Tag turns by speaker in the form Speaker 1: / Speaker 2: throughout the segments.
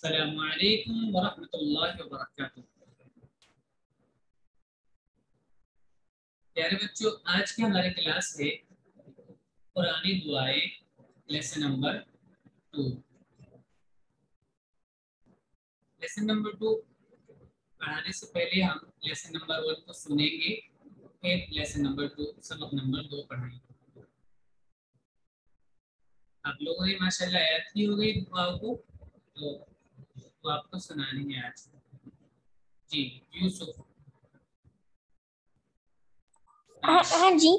Speaker 1: السلام علیکم ورحمۃ اللہ وبرکاتہ۔ پیارے بچوں، آج کی ہماری کلاس ہے قرآنی دعائیں لیسن نمبر 2۔ لیسن نمبر 2 پڑھانے سے پہلے ہم لیسن نمبر 1 کو سنیں گے، پھر لیسن نمبر 2 سبق نمبر 2 پڑھائیں گے۔ آپ لوگوں نے ماشاءاللہ یاد کی ہو گئی دعاؤں کو، تو وہ آپ کو سنانی ہے آج۔ جی یوسف۔
Speaker 2: ہاں جی۔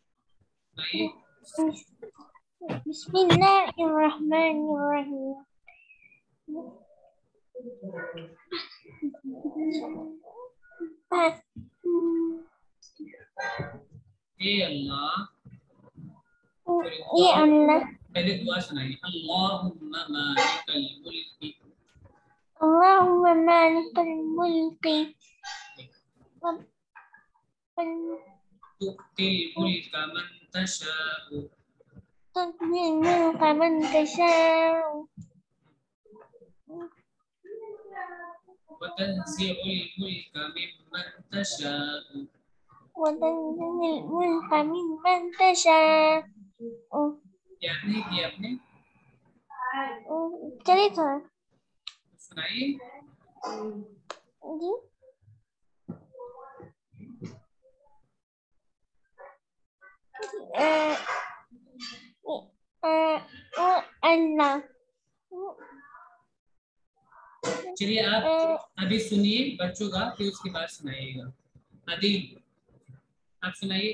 Speaker 2: بسم اللہ الرحمن الرحیم۔
Speaker 1: اے اللہ،
Speaker 2: اے اللہ،
Speaker 1: پہلے دعا سنائیے۔ اللہم مالک الملک،
Speaker 2: اللہم مالک الملک،
Speaker 1: تؤتی الملک من تشاء،
Speaker 2: تؤتی الملک من تشاء،
Speaker 1: وتنزع الملک ممن تشاء،
Speaker 2: وتنزع الملک ممن تشاء۔
Speaker 1: یاد نہیں کیا آپ نے؟
Speaker 2: چلیے تھوڑا
Speaker 1: سنائیے۔
Speaker 2: جی۔ اللہ،
Speaker 1: چلیے آپ ابھی سنیے بچوں کا، پھر اس کے بعد سنائیے گا۔ عدیل آپ سنائیے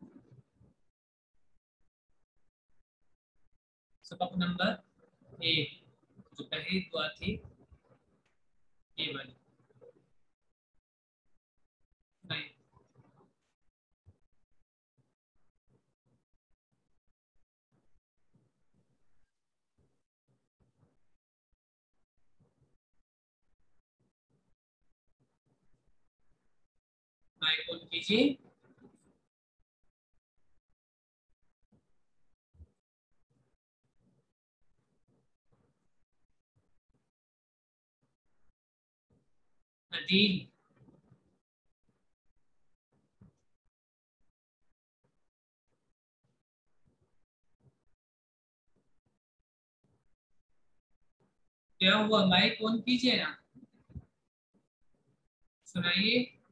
Speaker 1: سبق نمبر 1، جو پہلی دعا تھی یہ والی سنائیے۔ مائک آن کیجیے۔ عدیل کیا ہوا؟ مائک آن کیجیے نا، سنائیے۔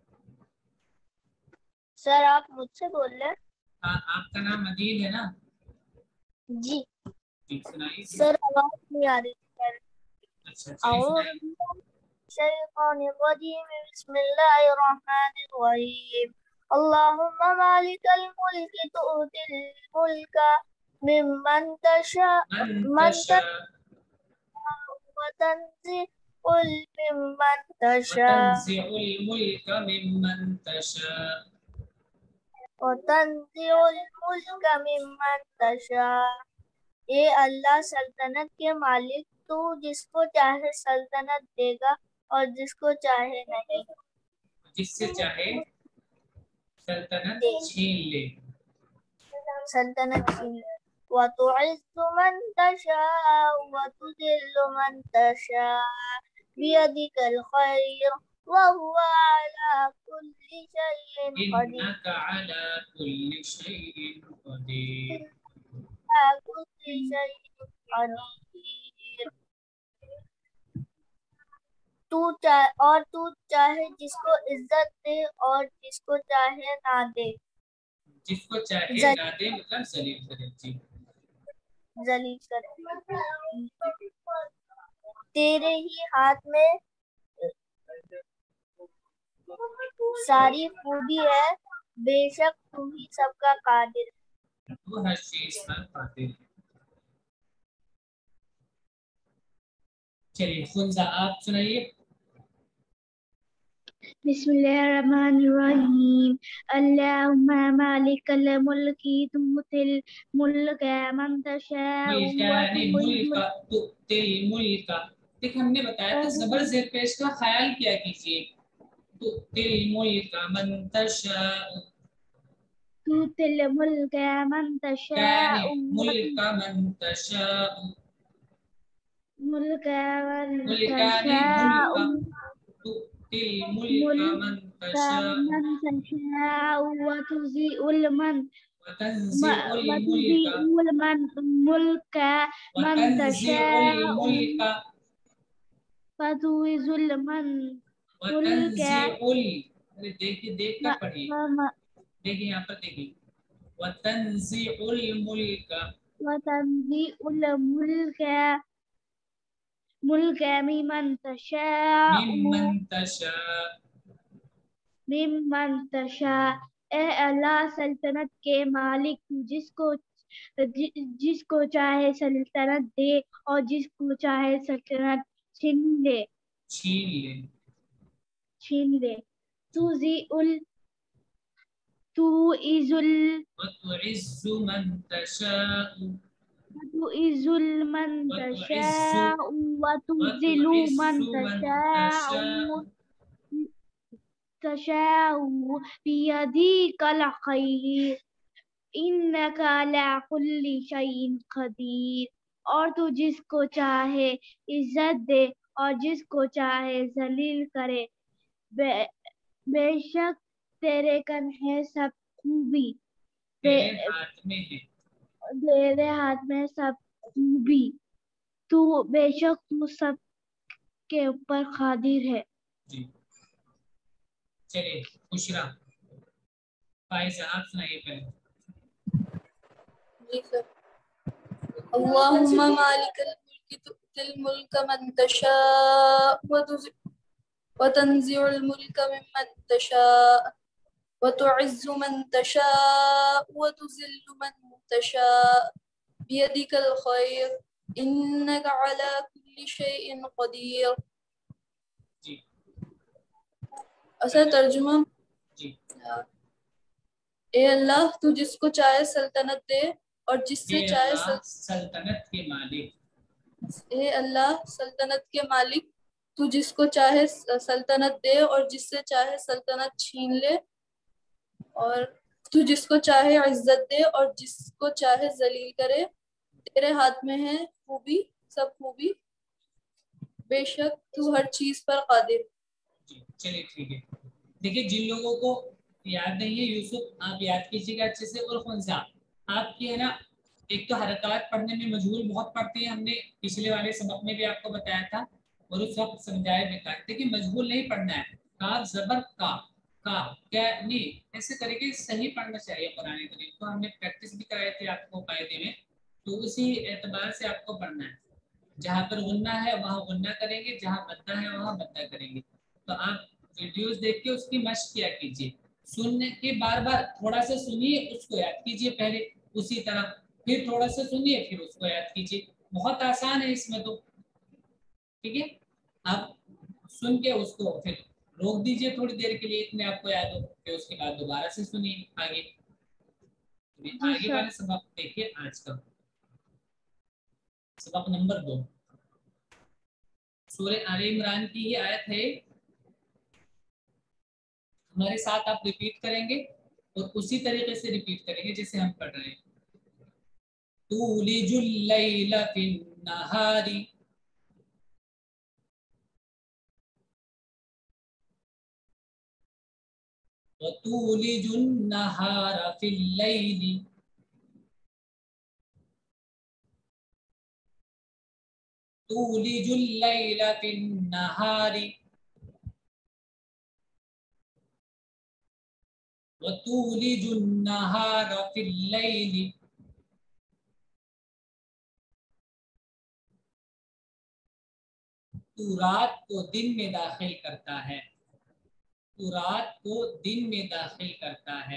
Speaker 2: سر آپ مجھ سے بول رہے ہیں؟
Speaker 1: ہاں، آپ کا نام عدیل ہے نا؟
Speaker 2: جی
Speaker 1: جی سنائیے۔
Speaker 2: سر، آواز نہیں آ رہی سر۔
Speaker 1: اچھا چلیے سنائیے۔
Speaker 2: الشیطان الرجیم، بسم اللہ الرحمن الرحیم۔ اللہم مالک الملک تؤتی الملک ممن تشاء وتنزع ممن تشاء
Speaker 1: وتنزع الملک ممن تشاء،
Speaker 2: وتنزع الملک ممن تشاء۔ اے اللہ، سلطنت کے مالک تو جس کو چاہے سلطنت دے گا اور جس کو چاہے نہیں،
Speaker 1: جس سے چاہے سلطنت چھین لے۔
Speaker 2: سلطنت چھین لے۔ وَتُعِزُّ مَن تَشَاءُ وَتُذِلُّ مَن تَشَاءُ بِيَدِكَ الْخَيْرُ وَهُوَ عَلَى كُلِّ شَيْءٍ قَدِيرٌ۔
Speaker 1: إنك على كل شيء قدير۔
Speaker 2: على كل شيء قدير۔ تو چاہے جس کو عزت دے اور جس کو چاہے نہ دے،
Speaker 1: جس کو چاہے نہ دے مطلب ذلیل کرے۔ جی
Speaker 2: ذلیل کرے۔ تیرے ہی ہاتھ میں ساری خوبی ہے، بے شک تو ہی سب کا قادر ہے۔
Speaker 1: وہ ہر چیز پر قادر ہے۔ چلیے خنزہ آپ سنائیے۔
Speaker 2: بسم اللہ الرحمن الرحیم۔ اللہم مالک الملک تؤتی الملک من تشاء
Speaker 1: تؤتی الملک، دیکھ ہم نے بتایا تھا زبر زیر پیش کا خیال کیا کیجیے۔ تؤتی الملک من تشاء،
Speaker 2: تؤتی الملک من تشاء
Speaker 1: ملک من تشاء،
Speaker 2: الملك من
Speaker 1: ملکا نہیں
Speaker 2: تشاء
Speaker 1: ملکا تؤتی الملک من تشاء
Speaker 2: من تشاء وتذل من
Speaker 1: وتنزع
Speaker 2: وتذل
Speaker 1: الملک
Speaker 2: الملك من
Speaker 1: وتنزع
Speaker 2: تشاء
Speaker 1: الملک
Speaker 2: وتعز من ملك
Speaker 1: وتنزع ارے دیکھیے دیکھ کر پڑھیے دیکھیے یہاں پر دیکھیے وتنزع الملک
Speaker 2: وتنزع الملك ممن تشاء ممن تشاء اے اللہ سلطنت کے مالک تو جس کو چاہے سلطنت دے اور جس کو چاہے سلطنت چھین لے تعز
Speaker 1: وتعز من تشاء
Speaker 2: من تشاء وتذل من تشاء بيدك الخير إنك على كل شيء قدير اور تو جس کو چاہے عزت دے اور جس کو چاہے ذلیل کرے بے شک تیرے کن ہے سب خوبی تیرے ہاتھ میں سب خوبی تو بے شک تو سب کے اوپر قادر ہے
Speaker 1: جی چلیے بشرا فائزہ آپ سنائیے پہلے
Speaker 3: جی سر اللهم مالك الملك تؤتي الملك من تشاء وتنزع الملك ممن تشاء وتعز من تشاء وتذل من تشاء بيدك الخير إنك على كل شيء قدير
Speaker 1: جی
Speaker 3: اصل ترجمہ
Speaker 1: جی
Speaker 3: اے اللہ تو جس کو چاہے سلطنت دے اور جس سے چاہے
Speaker 1: سلطنت کے مالک
Speaker 3: اے اللہ سلطنت کے مالک تو جس کو چاہے سلطنت دے اور جس سے چاہے سلطنت چھین لے اور تو جس کو چاہے عزت دے اور جس کو چاہے ذلیل کرے تیرے ہاتھ میں ہے خوبی سب خوبی بے شک تو ہر چیز پر قادر
Speaker 1: جی چلیے ٹھیک ہے دیکھیے جن لوگوں کو یاد نہیں ہے یوسف آپ یاد کیجیے گا اچھے سے اور خنزا آپ کی ہے نا ایک تو حرکات پڑھنے میں مجہول بہت پڑتے ہیں ہم نے پچھلے والے سبق میں بھی آپ کو بتایا تھا اور اس وقت سمجھایا بھی تھا دیکھیے مجہول نہیں پڑھنا ہے کاف زبر کا کیا نہیں ایسے طریقے سے صحیح پڑھنا چاہیے قرآن کریم کو ہم نے پریکٹس بھی کرائی تھی آپ کو قاعدے میں تو اسی اعتبار سے آپ کو پڑھنا ہے جہاں پر غنہ ہے وہاں غنہ کریں گے جہاں مدہ ہے وہاں مدہ کریں گے تو آپ ویڈیوز دیکھ کے اس کی مشق کیا کیجیے سننے کے بار بار تھوڑا سا سنیے اس کو یاد کیجیے پہلے اسی طرح پھر تھوڑا سا سنیے پھر اس کو یاد کیجیے بہت آسان ہے اس میں تو ٹھیک ہے آپ سن کے اس کو پھر روک دیجیے تھوڑی دیر کے لیے اتنے آپ کو یاد ہو پھر اس کے بعد دوبارہ سے سنیے آگے آگے والے سبق دیکھیے آج کا سبق نمبر 2 سورہ آل عمران کی یہ آیت ہے ہمارے ساتھ آپ ریپیٹ کریں گے اور اسی طریقے سے ریپیٹ کریں گے جیسے ہم پڑھ رہے ہیں تولج اللیل فی النہار وتولج النہار فی اللیل تولج اللیل فی النہار وتولج النہار فی اللیل تو رات کو دن میں داخل کرتا ہے تو رات کو دن میں داخل کرتا ہے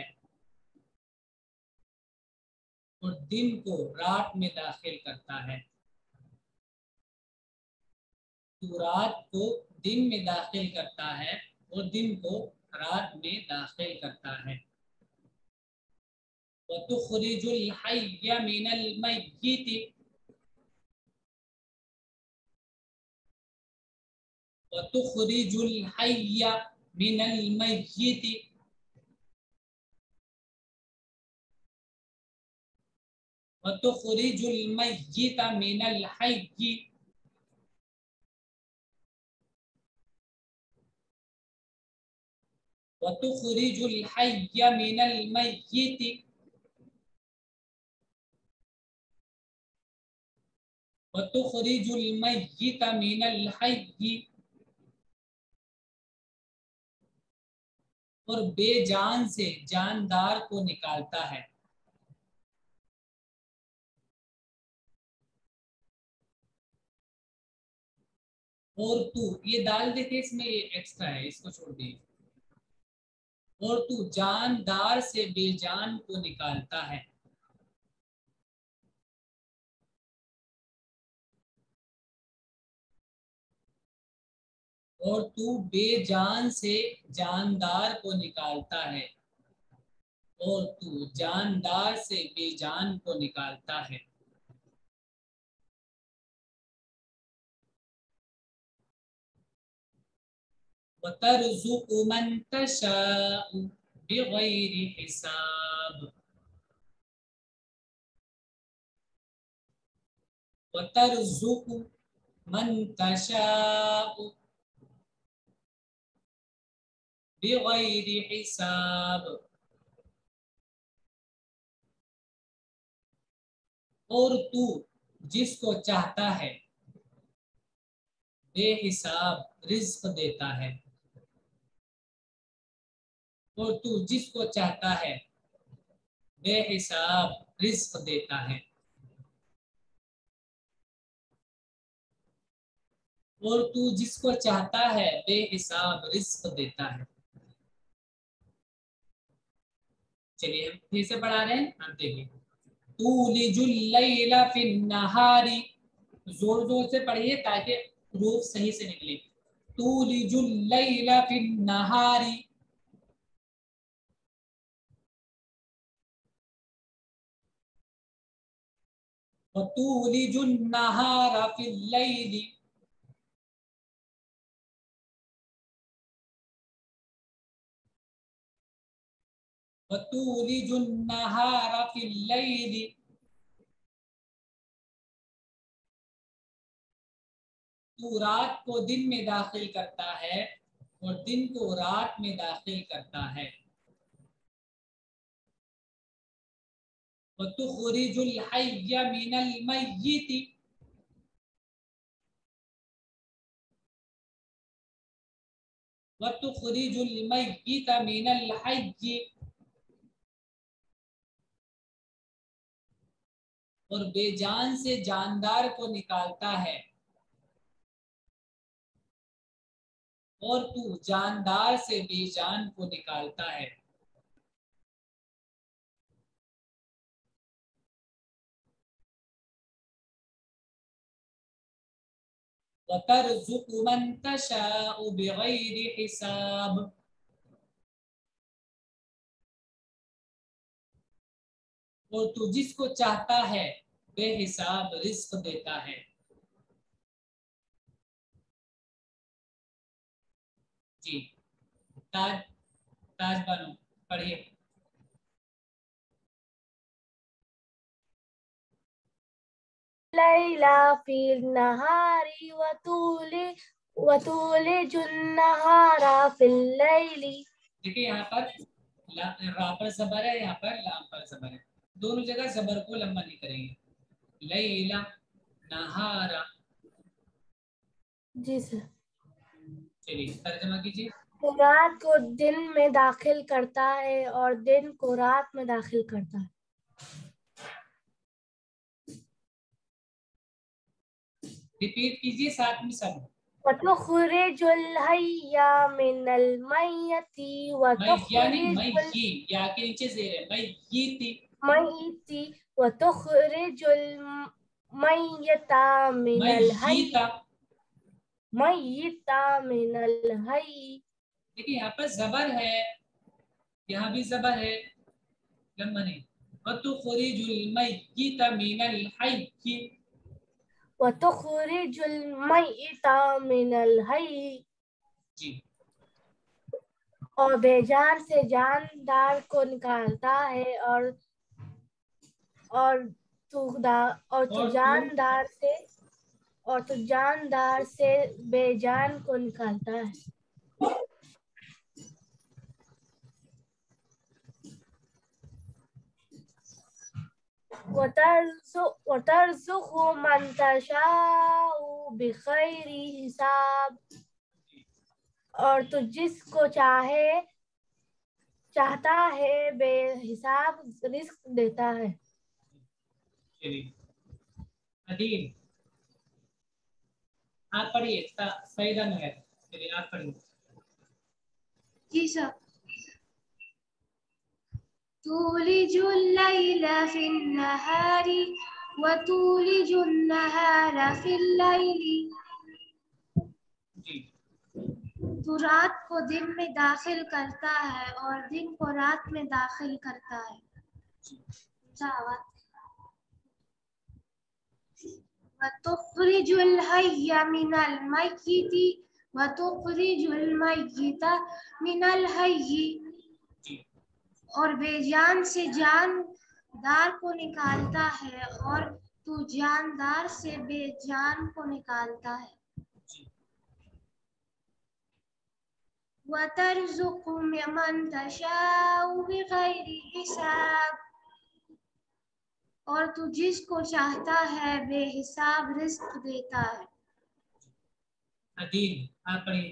Speaker 1: اور دن کو رات میں داخل کرتا ہے تو رات کو دن میں داخل کرتا ہے اور دن کو رات میں داخل کرتا ہے وَتُخْرِجُ الْحَيَّ مِنَ الْمَيِّتِ وَتُخْرِجُ الْحَيَّ مِنَ الْمَيِّتِ وَتُخْرِجُ الْمَيِّتَ مِنَ الْحَيِّ وَتُخْرِجُ الْحَيَّ مِنَ الْمَيِّتِ وَتُخْرِجُ الْمَيِّتَ مِنَ الْحَيِّ اور بے جان سے جاندار کو نکالتا ہے. اور تو یہ دال دیکھے اس میں یہ ایکسٹرا ہے اس کو چھوڑ دیے. اور تو جاندار سے بے جان کو نکالتا ہے. اور تو بے جان سے جاندار کو نکالتا ہے. اور تو جاندار سے بے جان کو نکالتا ہے. وَتَرْزُقُ مَن تَشَاءُ بِغَيْرِ حِسَابٍ وَتَرْزُقُ مَن تَشَاءُ بِغَيْرِ حِسَابٍ اور تو جس کو چاہتا ہے بے حساب رزق دیتا ہے. اور تو جس کو چاہتا ہے بے حساب رزق دیتا ہے. اور تو جس کو چاہتا ہے بے حساب رزق دیتا ہے. چلیے ہم پھر سے پڑھا رہے ہیں. آپ دیکھیں تولج اللیل فی النہار زور زور سے پڑھیے تاکہ حروف صحیح سے نکلے. تولج اللیل فی النہار وتولج النہار فی اللیل وتولج النہار فی اللیل تو رات کو دن میں داخل کرتا ہے اور دن کو رات میں داخل کرتا ہے. وَتُخْرِجُ الْحَيَّ مِنَ الْمَيِّتِ وَتُخْرِجُ الْمَيِّتَ مِنَ الْحَيِّ اور بے جان سے جاندار کو نکالتا ہے. اور تو جاندار سے بے جان کو نکالتا ہے. وَتَرْزُقُ مَن تَشَاءُ بِغَيْرِ حِسَابٍ اور تو جس کو چاہتا ہے بے حساب رزق دیتا ہے. جی تاج بانو پڑھیے.
Speaker 4: لیلا فی النہار وتولج النہار فی اللیل.
Speaker 1: دیکھیں یہاں پر را پر زبر ہے, یہاں پر لام پر زبر ہے. دونوں جگہ زبر کو لمبا نہیں کریں گے. لیلا نہارا.
Speaker 4: جی سر.
Speaker 1: چلیے ترجمہ کیجیے.
Speaker 4: رات کو دن میں داخل کرتا ہے اور دن کو رات میں داخل کرتا ہے.
Speaker 1: ریپیٹ کیجیے ساتھ میں سب.
Speaker 4: وَتُخْرِجُ الْحَيَّ مِنَ الْمَيِّتِ
Speaker 1: یعنی
Speaker 4: وَتُخْرِجُ
Speaker 1: یا کے نیچے زیر ہے
Speaker 4: الْمَيِّتِ وَتُخْرِجُ الْمَيِّتَ مِنَ الْحَيِّ. میت من الحی.
Speaker 1: دیکھیں یہاں پر زبر ہے, یہاں بھی زبر ہے, لمبا نہیں. وَتُخْرِجُ الْمَيِّتَ مِنَ الْحَيِّ
Speaker 4: وَتُخْرِجُ الْمَيِّتَ مِنَ الْحَيِّ
Speaker 1: جی.
Speaker 4: اور بے جان سے جاندار کو نکالتا ہے. اور تو جاندار سے بے جان کو نکالتا ہے. وترزق من تشاء بغیر حساب، اور تو جس کو چاہتا ہے بے حساب رزق دیتا ہے.
Speaker 1: عدیل آپ پڑھیے. سعیدہ نگر چلیے آپ پڑھیے.
Speaker 2: جی سر. تولج اللیل فی النہار وتولج النہار فی اللیل.
Speaker 1: جی
Speaker 2: تو رات کو دن میں داخل کرتا ہے اور دن کو رات میں داخل کرتا ہے. وَتُخْرِجُ الْحَيَّ مِنَ الْمَيِّتِ وَتُخْرِجُ الْمَيِّتَ مِنَ الْحَيِّ. اور بے جان سے جاندار کو نکالتا ہے اور تو جاندار سے بے جان کو نکالتا ہے. وَتَرْزُقُ مَن تَشَاءُ بِغَيْرِ حِسَاب. اور تو جس کو چاہتا ہے بے حساب رزق دیتا ہے.
Speaker 1: عدیل آپ پڑھیے.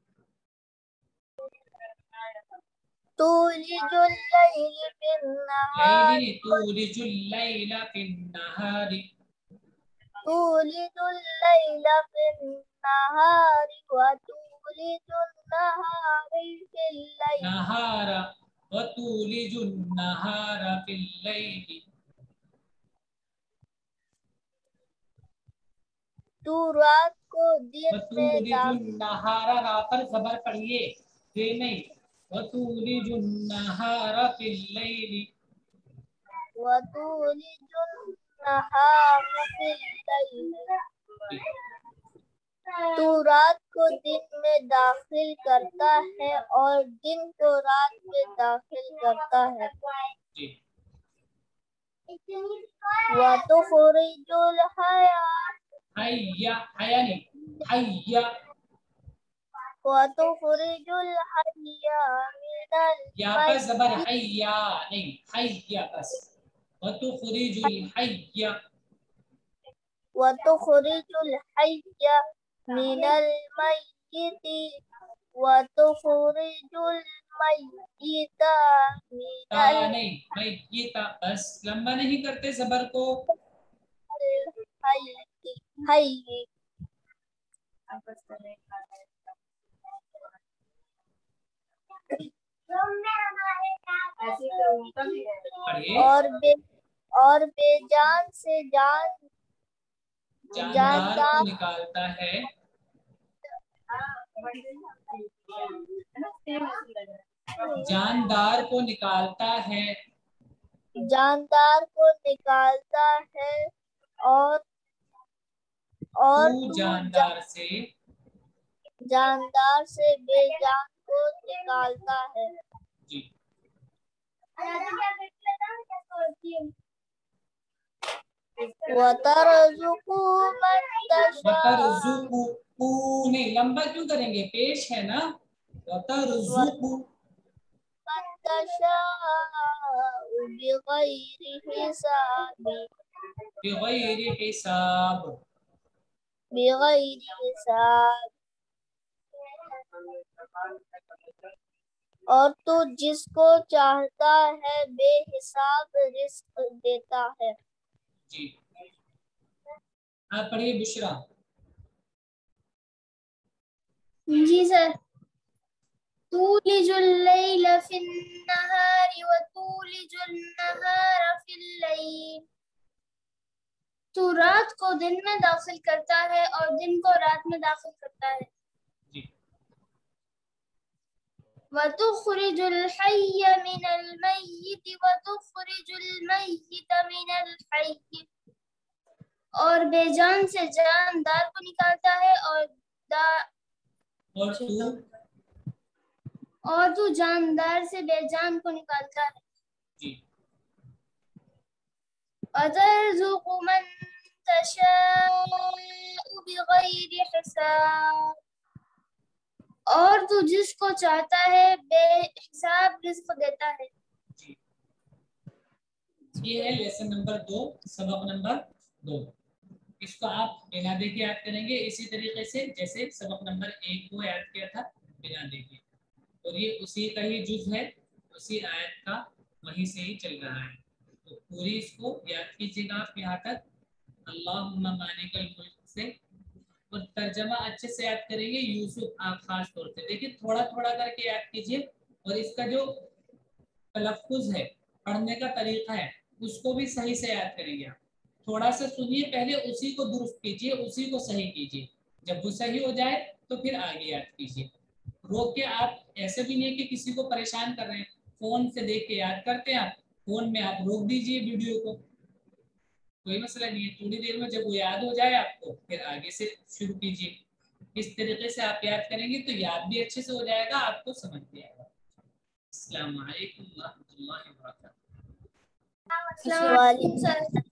Speaker 5: تولج الليل في النهار
Speaker 1: تولج اللیل فی النہار.
Speaker 5: تولج الليل في النهار وتولج النهار في الليل.
Speaker 1: نہار وتولج النہار فی اللیل.
Speaker 5: تو رات کو دن میں
Speaker 1: وتولج النہار را پر زبر پڑھیے یہ نہیں. وتولج النہار فی اللیل.
Speaker 5: وتولج النهار في الليل. تو رات کو دن میں داخل کرتا ہے اور دن کو رات میں داخل کرتا ہے. وتخرج الحي
Speaker 1: حیا نہیں حیا.
Speaker 5: وتخرج الحي من
Speaker 1: یا پر زبر
Speaker 5: الميت
Speaker 1: حیا نہیں حیا بس. وتخرج الحی.
Speaker 5: وتخرج الحي من الميت وتخرج الميت من
Speaker 1: تا نہیں میت بس لمبا نہیں کرتے زبر کو.
Speaker 5: الحي. اور بے جان سے
Speaker 1: جاندار کو نکالتا ہے. جاندار کو نکالتا ہے.
Speaker 5: جاندار کو نکالتا ہے اور
Speaker 1: تو
Speaker 5: جاندار سے بے جان کو نکالتا ہے.
Speaker 1: جی
Speaker 5: وَتَرْزُقُ مَن تَشَاءُ.
Speaker 1: وَتَرْزُقُ نہیں لمبا کیوں کریں گے پیش ہے نا. وَتَرْزُقُ
Speaker 5: مَن تَشَاءُ بِغَيْرِ حِسَابٍ.
Speaker 1: بغیر حساب.
Speaker 5: بغیر حساب. اور تو جس کو چاہتا ہے بے حساب رزق دیتا ہے.
Speaker 1: جی آپ پڑھیے بشرا.
Speaker 2: جی سر. تولج اللیل فی النہار وتولج النہار فی اللیل. تو رات کو دن میں داخل کرتا ہے اور دن کو رات میں داخل کرتا ہے.
Speaker 1: جی
Speaker 2: وَتُخْرِجُ الْحَيَّ مِنَ الْمَيِّتِ وَتُخْرِجُ الْمَيِّتَ مِنَ الْحَيِّ. اور بے جان سے جاندار کو نکالتا ہے اور تو جاندار سے بے جان کو نکالتا ہے.
Speaker 1: جی
Speaker 2: وَتَرْزُقُ مَن تَشَاءُ بِغَيْرِ حِسَاب. اور تو جس کو چاہتا ہے بے حساب رزق دیتا ہے.
Speaker 1: ये है लेसन नंबर 2, सबक नंबर 2। इसको आप बिना देखे याद करेंगे इसी तरीके से जैसे सबक नंबर 1 को याद किया था बिना देखे, और ये उसी का ही जुज है, उसी आयत का वहीं से ही चल रहा है। तो पूरी इसको याद कीजिएगा आप यहाँ तक, अल्लाहुम्मा मालिकल मुल्क से, और तर्जमा अच्छे से याद करेंगे यूसुफ, आप खास तौर से देखिए थोड़ा थोड़ा करके याद कीजिए, और इसका जो तलफ्फुज है, पढ़ने का तरीका है, उसको भी सही से याद करेंगे आप। थोड़ा सा सुनिए पहले, उसी को दुरुस्त कीजिए, उसी को सही कीजिए, जब वो सही हो जाए तो फिर आगे याद कीजिए। रोक के आप ऐसे भी नहीं कि किसी को परेशान कर रहे हैं, फोन से देख के याद करते हैं आप, फोन में आप रोक दीजिए वीडियो को, कोई मसला नहीं है, थोड़ी देर में जब वो याद हो जाए आपको फिर आगे से शुरू कीजिए। इस तरीके से आप याद करेंगे तो याद भी अच्छे से हो जाएगा, आपको समझ भी आएगा। अस्सलाम वालेकुम व रहमतुल्लाहि व बरकातहू।
Speaker 5: वालेकुम